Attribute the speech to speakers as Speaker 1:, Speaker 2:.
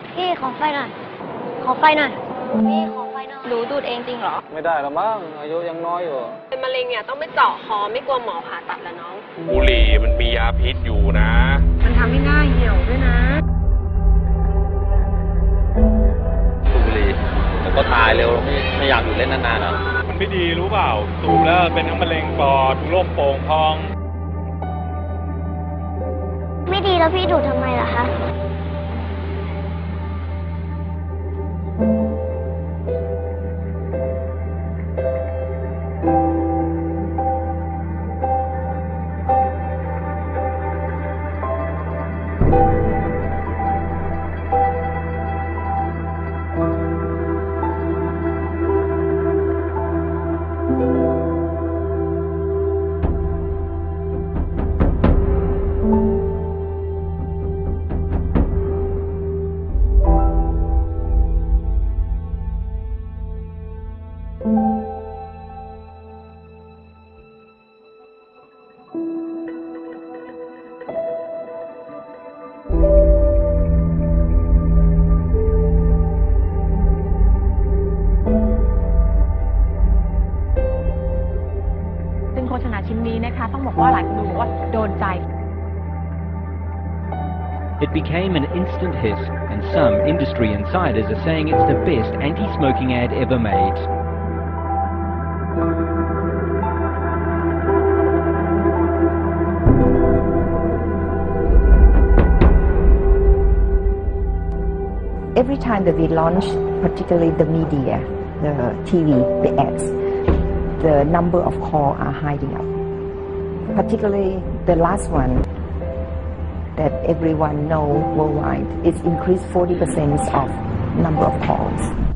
Speaker 1: พี่ขอไฟหน่อย ขอไฟหน่อยพี่ขอไฟหน่อย
Speaker 2: หนูดูดเองจริงเหรอ
Speaker 3: ไม่ได้ละมั้งอายุยังน้อยอยู่
Speaker 2: เป็นมะเร็งเนี่ยต้องไปเจาะคอไม่กลัวหมอผ่าตัดแล้วน้อง
Speaker 4: บุหรี่มันมียาพิษอยู่นะ
Speaker 2: มันทำให้หน้าเหี่ยวด้วยนะ
Speaker 3: สูบบุหรี่แล้วก็ตายเร็วไม่อยากอยู่เล่นนานๆแล้ว
Speaker 4: มันไม่ดีรู้เปล่าสูบแล้วเป็นทั้งมะเร็งปอดโรคโป่งพอง
Speaker 1: ไม่ดีแล้วพี่ดูดทำไมล่ะคะ
Speaker 5: โฆษณาชิ้นนี้นะคะต้องบอกว่าหลายคนดูบอกว่าโดนใจ
Speaker 6: It became an instant hit, and some industry insiders are saying it's the best anti-smoking ad ever made.
Speaker 7: Every time that we launch, particularly the media, the TV, the ads, the number of calls are highly up. Particularly the last one that everyone knows worldwide, it's increased 40% of number of calls.